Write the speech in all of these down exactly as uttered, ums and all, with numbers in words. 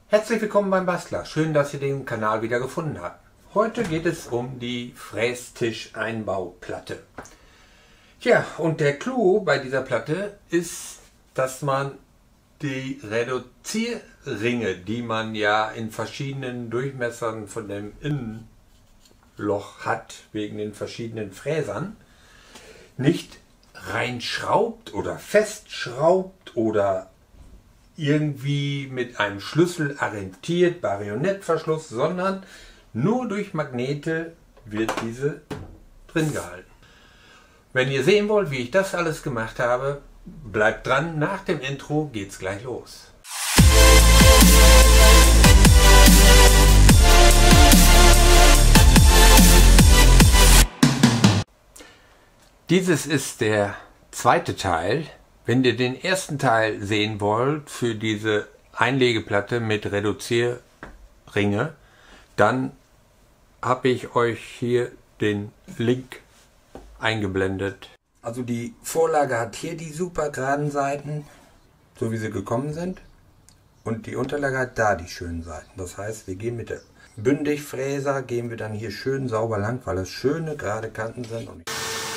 Herzlich willkommen beim Bastler. Schön, dass ihr den Kanal wieder gefunden habt. Heute geht es um die Frästisch-Einbauplatte. Tja, und der Clou bei dieser Platte ist, dass man die Reduzierringe, die man ja in verschiedenen Durchmessern von dem Innenloch hat, wegen den verschiedenen Fräsern, nicht reinschraubt oder festschraubt oder irgendwie mit einem Schlüssel arretiert, Marionettverschluss, sondern nur durch Magnete wird diese drin gehalten. Wenn ihr sehen wollt, wie ich das alles gemacht habe, bleibt dran, nach dem Intro geht's gleich los. Dieses ist der zweite Teil. Wenn ihr den ersten Teil sehen wollt für diese Einlegeplatte mit Reduzierringe, dann habe ich euch hier den Link eingeblendet. Also die Vorlage hat hier die super geraden Seiten, so wie sie gekommen sind, und die Unterlage hat da die schönen Seiten. Das heißt, wir gehen mit der Bündigfräser, gehen wir dann hier schön sauber lang, weil es schöne gerade Kanten sind. Und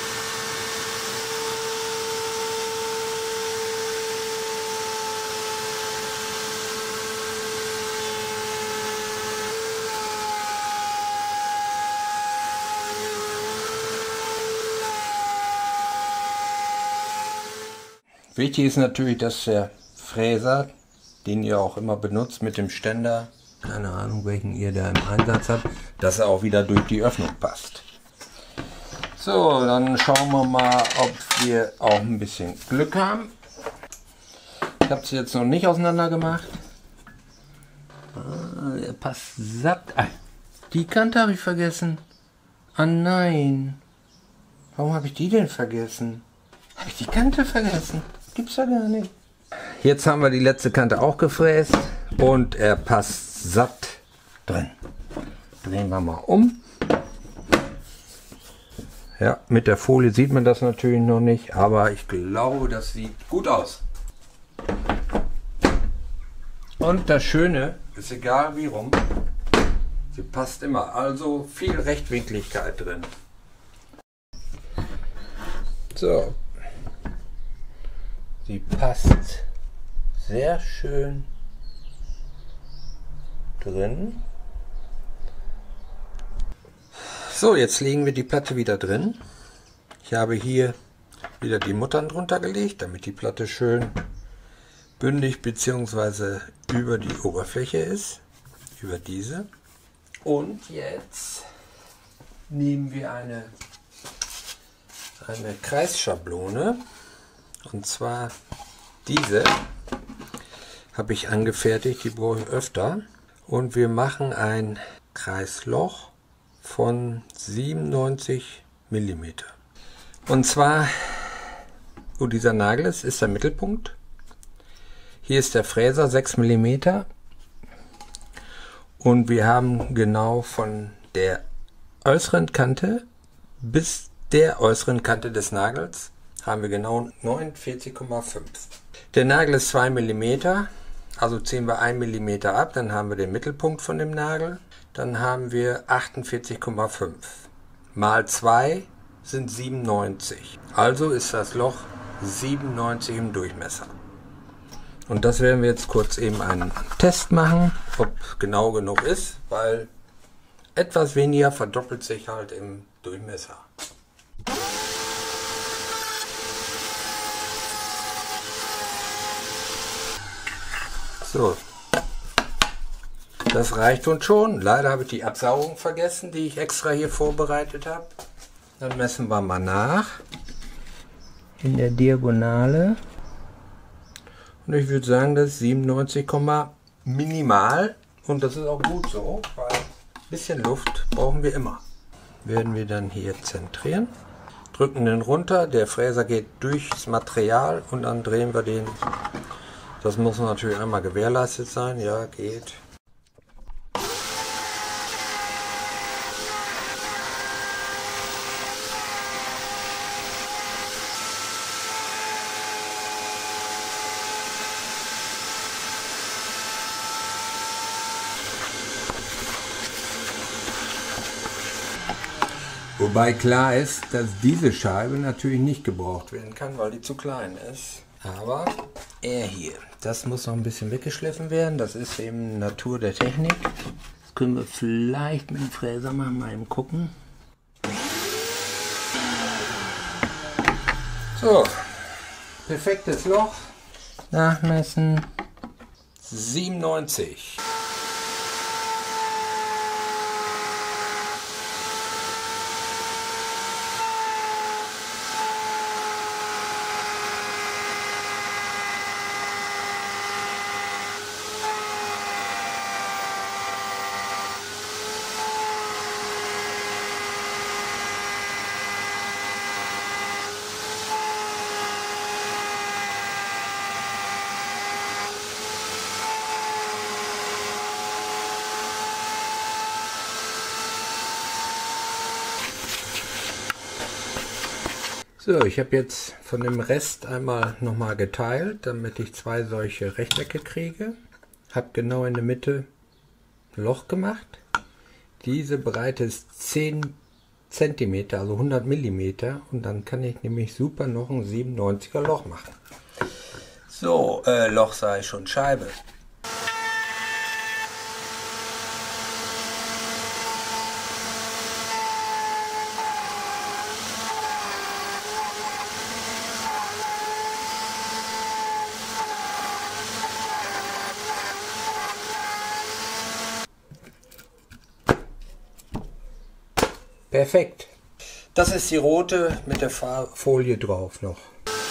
wichtig ist natürlich, dass der Fräser, den ihr auch immer benutzt mit dem Ständer, keine Ahnung welchen ihr da im Einsatz habt, dass er auch wieder durch die Öffnung passt. So, dann schauen wir mal, ob wir auch ein bisschen Glück haben. Ich habe es jetzt noch nicht auseinander gemacht. Ah, er passt satt. Ah, die Kante habe ich vergessen. Ah nein. Warum habe ich die denn vergessen? Habe ich die Kante vergessen? Gibt's ja gar nicht. Jetzt haben wir die letzte Kante auch gefräst und er passt satt drin. Drehen wir mal um. Ja, mit der Folie sieht man das natürlich noch nicht, aber ich glaube, das sieht gut aus. Und das Schöne ist, egal wie rum, sie passt immer, also viel Rechtwinkligkeit drin. So. Sie passt sehr schön drin. So, jetzt legen wir die Platte wieder drin. Ich habe hier wieder die Muttern drunter gelegt, damit die Platte schön bündig bzw. über die Oberfläche ist, über diese. Und jetzt nehmen wir eine, eine Kreisschablone. Und zwar diese habe ich angefertigt, die brauche ich öfter. Und wir machen ein Kreisloch von siebenundneunzig Millimeter. Und zwar, wo dieser Nagel ist, ist der Mittelpunkt. Hier ist der Fräser sechs Millimeter. Und wir haben genau von der äußeren Kante bis der äußeren Kante des Nagels haben wir genau neunundvierzig Komma fünf. Der Nagel ist zwei Millimeter, also ziehen wir ein Millimeter ab, dann haben wir den Mittelpunkt von dem Nagel, dann haben wir achtundvierzig Komma fünf. Mal zwei sind siebenundneunzig, also ist das Loch siebenundneunzig im Durchmesser. Und das werden wir jetzt kurz eben einen Test machen, ob genau genug ist, weil etwas weniger verdoppelt sich halt im Durchmesser. So, das reicht uns schon. Leider habe ich die Absaugung vergessen, die ich extra hier vorbereitet habe. Dann messen wir mal nach. In der Diagonale. Und ich würde sagen, das ist siebenundneunzig, minimal. Und das ist auch gut so, weil ein bisschen Luft brauchen wir immer. Werden wir dann hier zentrieren. Drücken den runter, der Fräser geht durchs Material und dann drehen wir den. Das muss natürlich einmal gewährleistet sein. Ja, geht. Wobei klar ist, dass diese Scheibe natürlich nicht gebraucht werden kann, weil die zu klein ist. Aber er hier, das muss noch ein bisschen weggeschliffen werden. Das ist eben Natur der Technik. Das können wir vielleicht mit dem Fräser mal, mal eben gucken. So, perfektes Loch. Nachmessen. siebenundneunzig. So, ich habe jetzt von dem Rest einmal nochmal geteilt, damit ich zwei solche Rechtecke kriege. Habe genau in der Mitte ein Loch gemacht. Diese Breite ist zehn Zentimeter, also hundert Millimeter. Und dann kann ich nämlich super noch ein siebenundneunziger Loch machen. So, äh, Loch sei schon Scheibe. Perfekt. Das ist die rote mit der Folie drauf noch.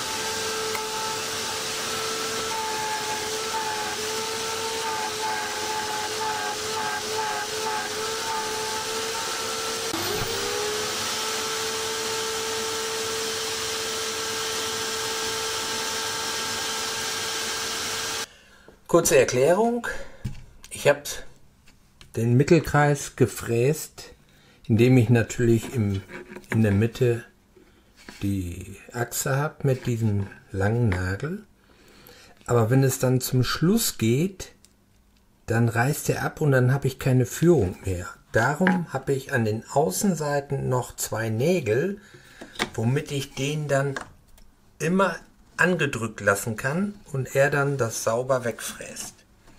Kurze Erklärung. Ich habe den Mittelkreis gefräst, indem ich natürlich im, in der Mitte die Achse habe mit diesem langen Nagel. Aber wenn es dann zum Schluss geht, dann reißt er ab und dann habe ich keine Führung mehr. Darum habe ich an den Außenseiten noch zwei Nägel, womit ich den dann immer angedrückt lassen kann und er dann das sauber wegfräst.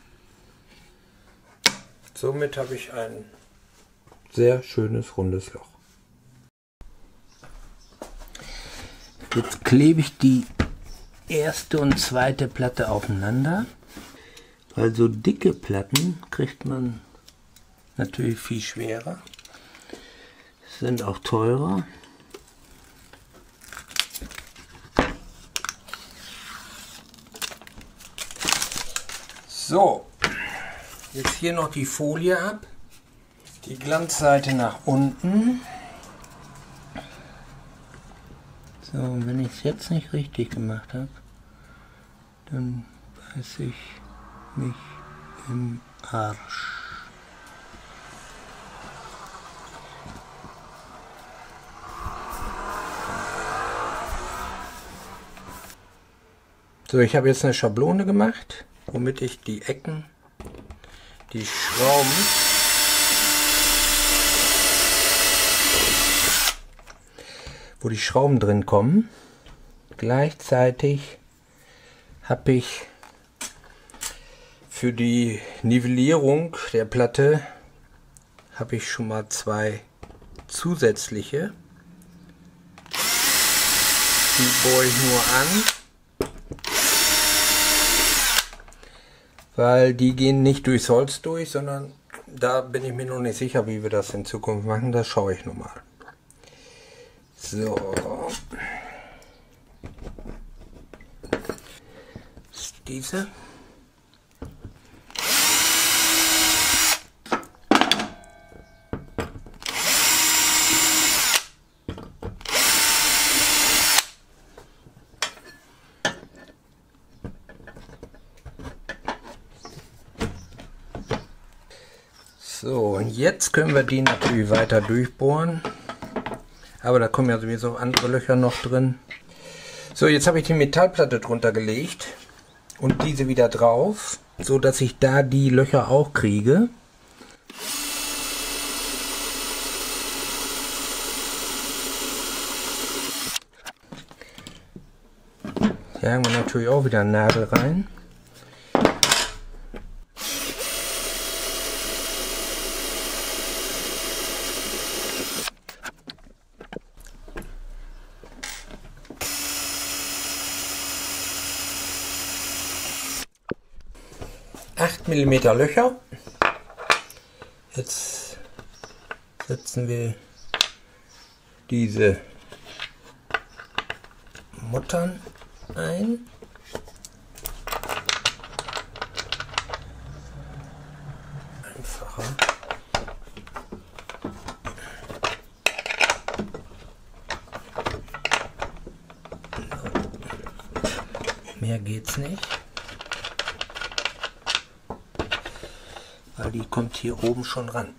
Somit habe ich ein sehr schönes rundes Loch. Jetzt klebe ich die erste und zweite Platte aufeinander, weil so dicke Platten kriegt man natürlich viel schwerer, sind auch teurer. So, jetzt hier noch die Folie ab. Die Glanzseite nach unten. So, und wenn ich es jetzt nicht richtig gemacht habe, dann beiß ich mich im Arsch. So, ich habe jetzt eine Schablone gemacht, womit ich die Ecken, die Schrauben, wo die Schrauben drin kommen. Gleichzeitig habe ich für die Nivellierung der Platte habe ich schon mal zwei zusätzliche. Die bohre ich nur an, weil die gehen nicht durchs Holz durch, sondern da bin ich mir noch nicht sicher, wie wir das in Zukunft machen. Das schaue ich nun mal. So. Das ist diese. So, und jetzt können wir die natürlich weiter durchbohren. Aber da kommen ja sowieso andere Löcher noch drin. So, jetzt habe ich die Metallplatte drunter gelegt und diese wieder drauf, so dass ich da die Löcher auch kriege. Jagen wir natürlich auch wieder eine Nadel rein. acht Millimeter Löcher. Jetzt setzen wir diese Muttern ein. Einfacher. Mehr geht's nicht. Weil die kommt hier oben schon ran.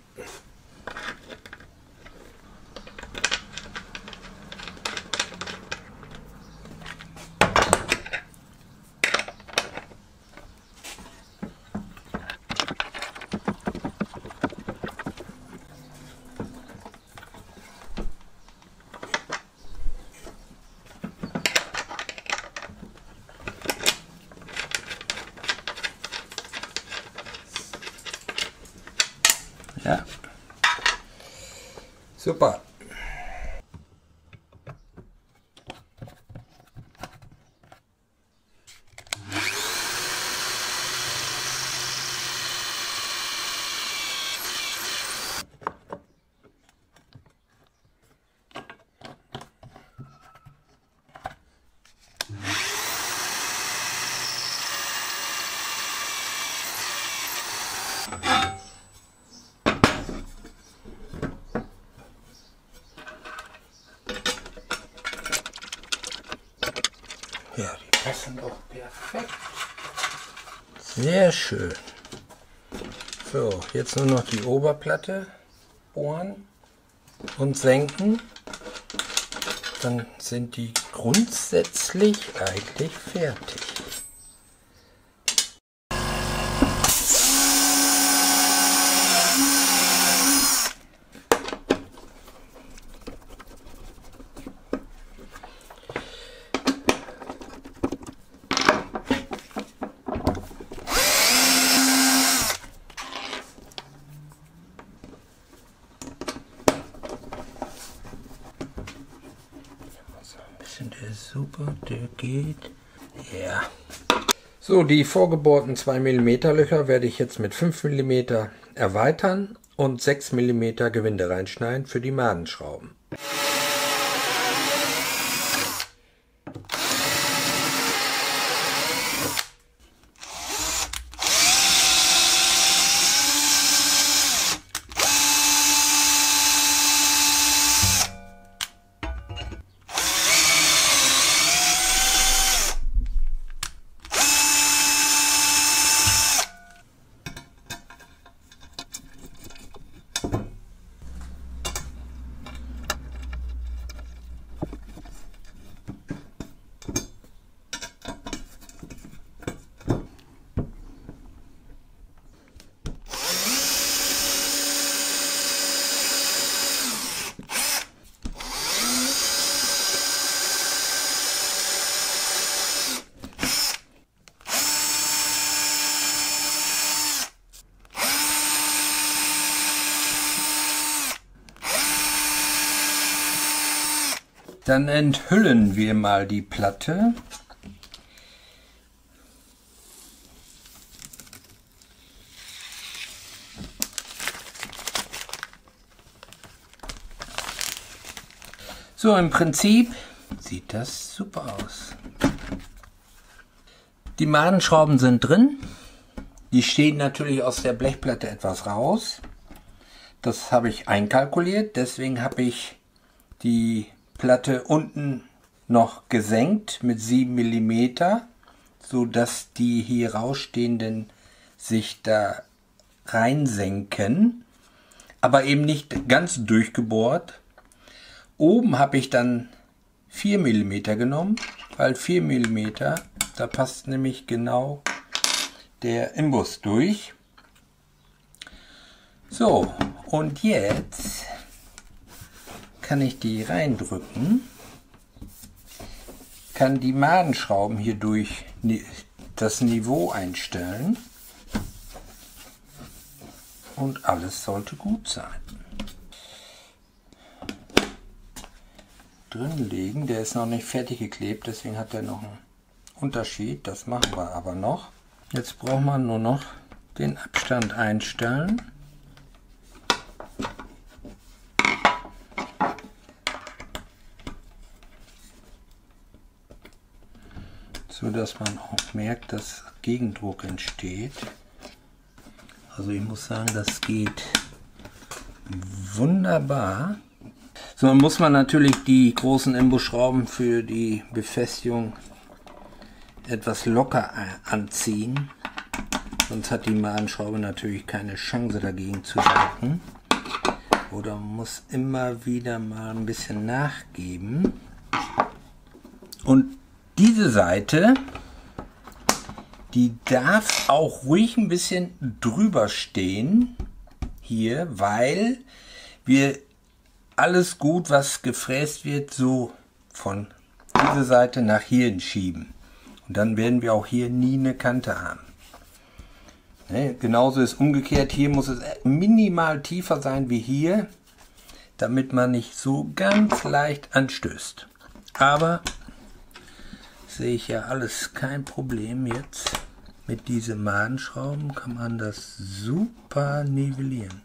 Ja. Super. Ja, die passen doch perfekt. Sehr schön. So, jetzt nur noch die Oberplatte bohren und senken. Dann sind die grundsätzlich eigentlich fertig. Der ist super, der geht. Ja. So, die vorgebohrten zwei Millimeter Löcher werde ich jetzt mit fünf Millimeter erweitern und sechs Millimeter Gewinde reinschneiden für die Madenschrauben. Dann enthüllen wir mal die Platte. So, im Prinzip sieht das super aus. Die Madenschrauben sind drin. Die stehen natürlich aus der Blechplatte etwas raus. Das habe ich einkalkuliert, deswegen habe ich die Platte unten noch gesenkt mit sieben Millimeter, so dass die hier rausstehenden sich da reinsenken, aber eben nicht ganz durchgebohrt. Oben habe ich dann vier Millimeter genommen, weil vier Millimeter, da passt nämlich genau der Imbus durch. So, und jetzt kann ich die reindrücken. kann die Madenschrauben hier durch das Niveau einstellen und alles sollte gut sein. Drin legen, der ist noch nicht fertig geklebt, deswegen hat er noch einen Unterschied, das machen wir aber noch. Jetzt braucht man nur noch den Abstand einstellen. So dass man auch merkt, dass Gegendruck entsteht. Also ich muss sagen, das geht wunderbar. So, dann muss man natürlich die großen Imbusschrauben für die Befestigung etwas locker anziehen. Sonst hat die Madenschraube natürlich keine Chance dagegen zu wirken. Oder man muss immer wieder mal ein bisschen nachgeben. Und diese Seite, die darf auch ruhig ein bisschen drüber stehen hier, weil wir alles gut, was gefräst wird, so von dieser Seite nach hier schieben. Und dann werden wir auch hier nie eine Kante haben. Ne? Genauso ist umgekehrt, hier muss es minimal tiefer sein wie hier, damit man nicht so ganz leicht anstößt. Aber sehe ich ja alles kein Problem jetzt. Mit diesen Madenschrauben kann man das super nivellieren.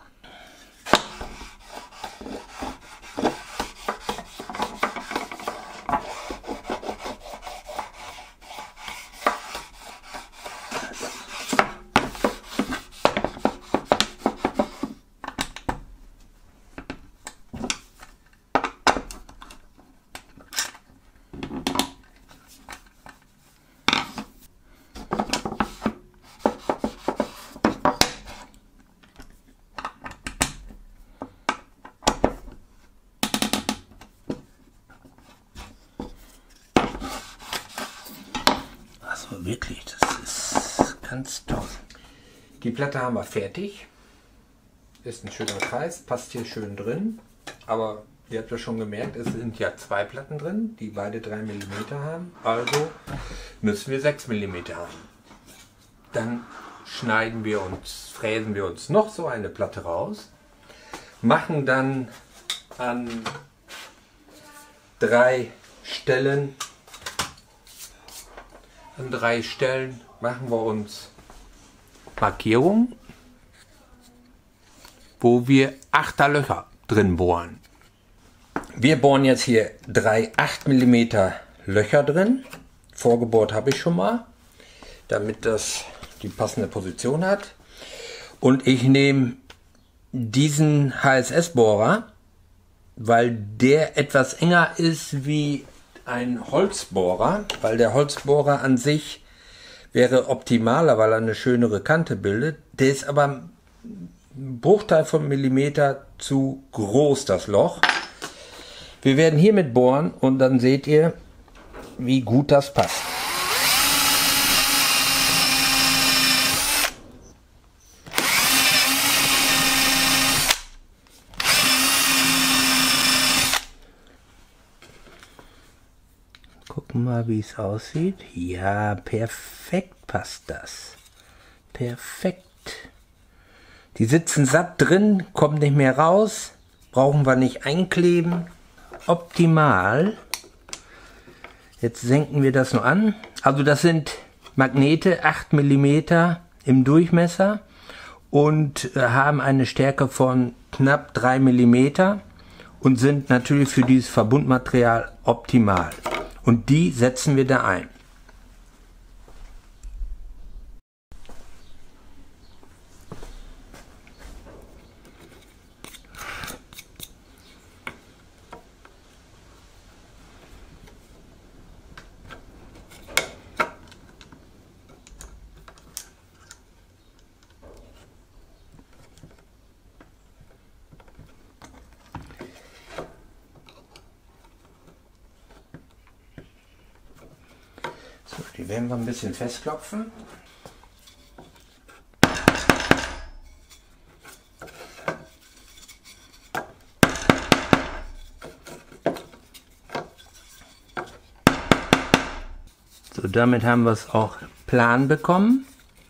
Wirklich, das ist ganz toll. Die Platte haben wir fertig. Ist ein schöner Kreis, passt hier schön drin. Aber ihr habt ja schon gemerkt, es sind ja zwei Platten drin, die beide drei Millimeter haben. Also müssen wir sechs Millimeter haben. Dann schneiden wir uns, fräsen wir uns noch so eine Platte raus. Machen dann an drei Stellen An drei Stellen machen wir uns Markierungen, wo wir Achterlöcher drin bohren. Wir bohren jetzt hier drei acht Millimeter Löcher drin. Vorgebohrt habe ich schon mal, damit das die passende Position hat. Und ich nehme diesen H S S-Bohrer, weil der etwas enger ist wie ein Holzbohrer, weil der Holzbohrer an sich wäre optimaler, weil er eine schönere Kante bildet. Der ist aber ein Bruchteil von Millimeter zu groß, das Loch. Wir werden hiermit bohren und dann seht ihr, wie gut das passt. Gucken mal, wie es aussieht. Ja, perfekt passt das. Perfekt. Die sitzen satt drin, kommen nicht mehr raus. Brauchen wir nicht einkleben. Optimal. Jetzt senken wir das nur an. Also das sind Magnete, acht Millimeter im Durchmesser und haben eine Stärke von knapp drei Millimeter und sind natürlich für dieses Verbundmaterial optimal. Und die setzen wir da ein. Die werden wir ein bisschen festklopfen. damit haben wir es auch plan bekommen.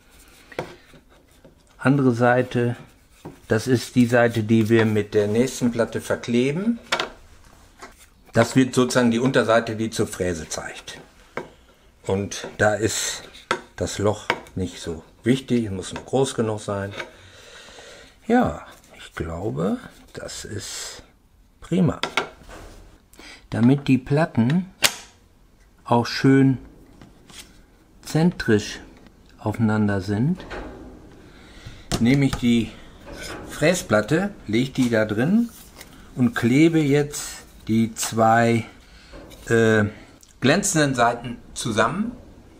Andere Seite, das ist die Seite, die wir mit der nächsten Platte verkleben. Das wird sozusagen die Unterseite, die zur Fräse zeigt. Und da ist das Loch nicht so wichtig, es muss nur groß genug sein. Ja, ich glaube, das ist prima. Damit die Platten auch schön zentrisch aufeinander sind, nehme ich die Fräsplatte, lege die da drin und klebe jetzt die zwei äh, glänzenden Seiten zusammen.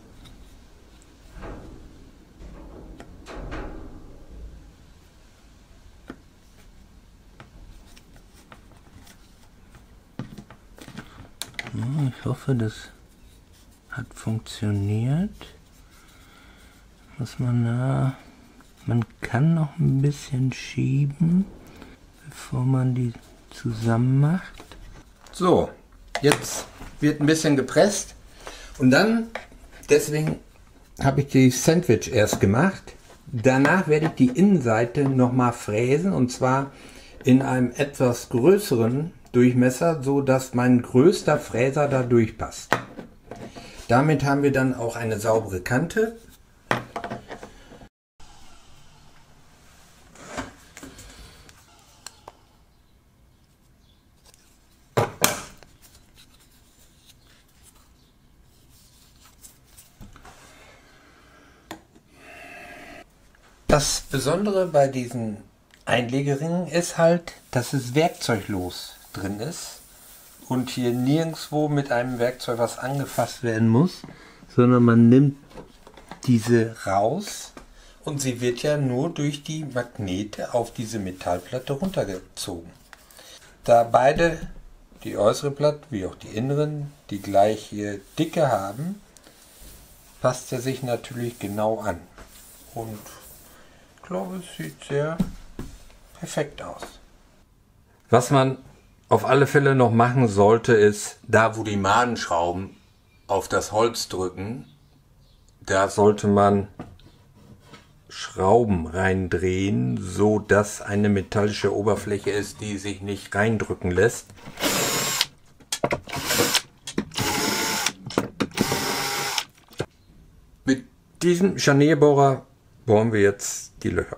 Ich hoffe, das hat funktioniert. Muss man da, man kann noch ein bisschen schieben, bevor man die zusammen macht. So, jetzt wird ein bisschen gepresst und dann, deswegen habe ich die Sandwich erst gemacht. Danach werde ich die Innenseite nochmal fräsen und zwar in einem etwas größeren Durchmesser, so dass mein größter Fräser da durchpasst. Damit haben wir dann auch eine saubere Kante. Das Besondere bei diesen Einlegeringen ist halt, dass es werkzeuglos drin ist und hier nirgendwo mit einem Werkzeug was angefasst werden muss, sondern man nimmt diese raus und sie wird ja nur durch die Magnete auf diese Metallplatte runtergezogen. Da beide, die äußere Platte wie auch die inneren, die gleiche Dicke haben, passt er sich natürlich genau an und ich glaube, es sieht sehr perfekt aus. Was man auf alle Fälle noch machen sollte, ist, da wo die Madenschrauben auf das Holz drücken, da sollte man Schrauben reindrehen, so dass eine metallische Oberfläche ist, die sich nicht reindrücken lässt. Mit diesem Scharnierbohrer bohren wir jetzt die Löcher.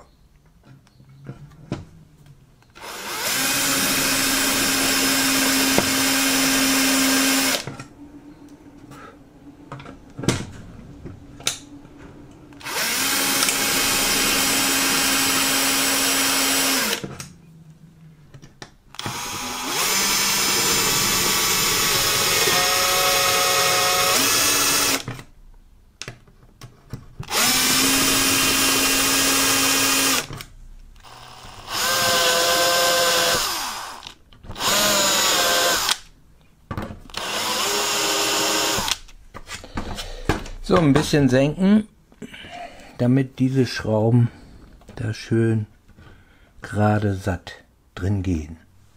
So, ein bisschen senken, damit diese Schrauben da schön gerade satt drin gehen.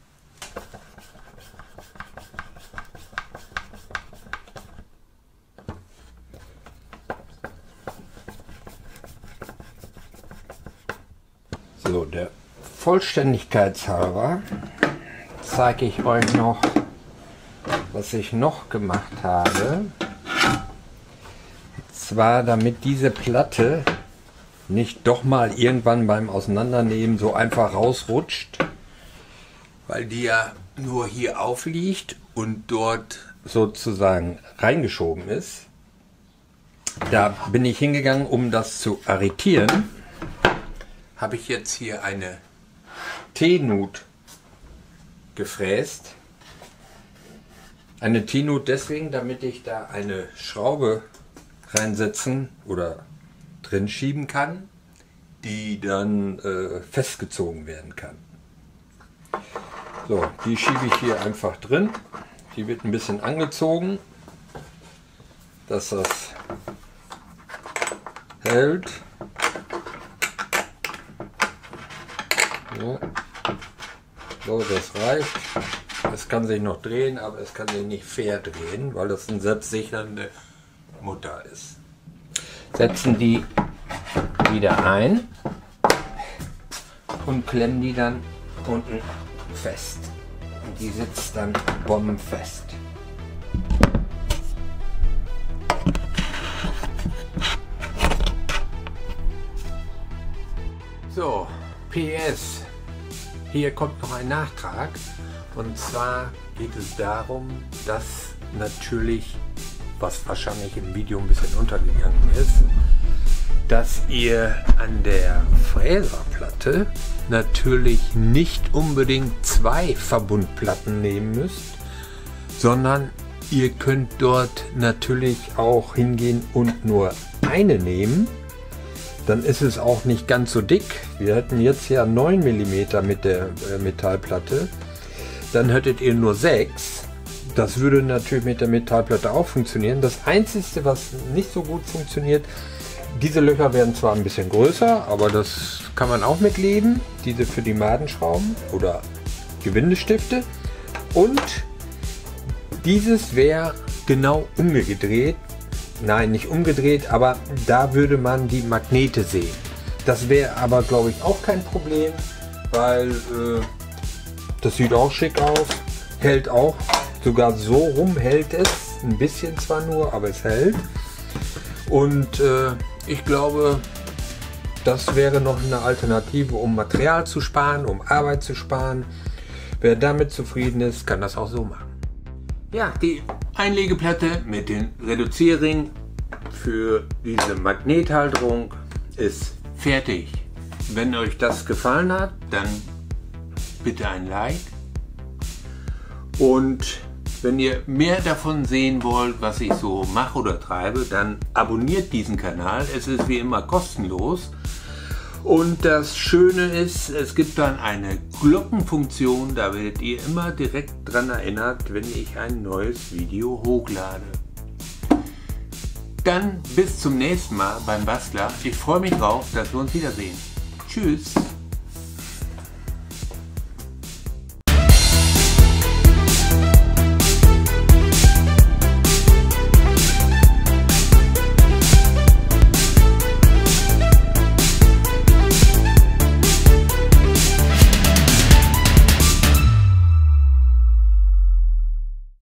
So, der Vollständigkeitshalber zeige ich euch noch, was ich noch gemacht habe. Zwar, damit diese Platte nicht doch mal irgendwann beim Auseinandernehmen so einfach rausrutscht, weil die ja nur hier aufliegt und dort sozusagen reingeschoben ist. Da bin ich hingegangen, um das zu arretieren. Habe ich jetzt hier eine T-Nut gefräst. Eine T-Nut deswegen, damit ich da eine Schraube reinsetzen oder drin schieben kann, die dann äh, festgezogen werden kann. So, die schiebe ich hier einfach drin. Die wird ein bisschen angezogen, dass das hält. So, so, das reicht. Es kann sich noch drehen, aber es kann sich nicht fair drehen, weil das eine selbstsichernde Mutter ist. Setzen die wieder ein und klemmen die dann unten fest. Und die sitzt dann bombenfest. So, P S. Hier kommt noch ein Nachtrag. Und zwar geht es darum, dass natürlich, was wahrscheinlich im Video ein bisschen untergegangen ist, dass ihr an der Fräserplatte natürlich nicht unbedingt zwei Verbundplatten nehmen müsst, sondern ihr könnt dort natürlich auch hingehen und nur eine nehmen. Dann ist es auch nicht ganz so dick. Wir hätten jetzt ja neun Millimeter mit der äh, Metallplatte. Dann hättet ihr nur sechs. Das würde natürlich mit der Metallplatte auch funktionieren. Das Einzige, was nicht so gut funktioniert, diese Löcher werden zwar ein bisschen größer, aber das kann man auch mitleben. Diese für die Madenschrauben oder Gewindestifte. Und dieses wäre genau umgedreht. Nein, nicht umgedreht, aber da würde man die Magnete sehen. Das wäre aber, glaube ich, auch kein Problem, weil äh, das sieht auch schick aus, hält auch, sogar so rum hält es, ein bisschen zwar nur, aber es hält. Und äh, ich glaube, das wäre noch eine Alternative, um Material zu sparen, um Arbeit zu sparen. Wer damit zufrieden ist, kann das auch so machen. Ja, die Einlegeplatte mit den Reduzierringen für diese Magnethalterung ist fertig. Wenn euch das gefallen hat, dann bitte ein Like. Und wenn ihr mehr davon sehen wollt, was ich so mache oder treibe, dann abonniert diesen Kanal. Es ist wie immer kostenlos. Und das Schöne ist, es gibt dann eine Glockenfunktion, da werdet ihr immer direkt dran erinnert, wenn ich ein neues Video hochlade. Dann bis zum nächsten Mal beim Bastler. Ich freue mich drauf, dass wir uns wiedersehen. Tschüss!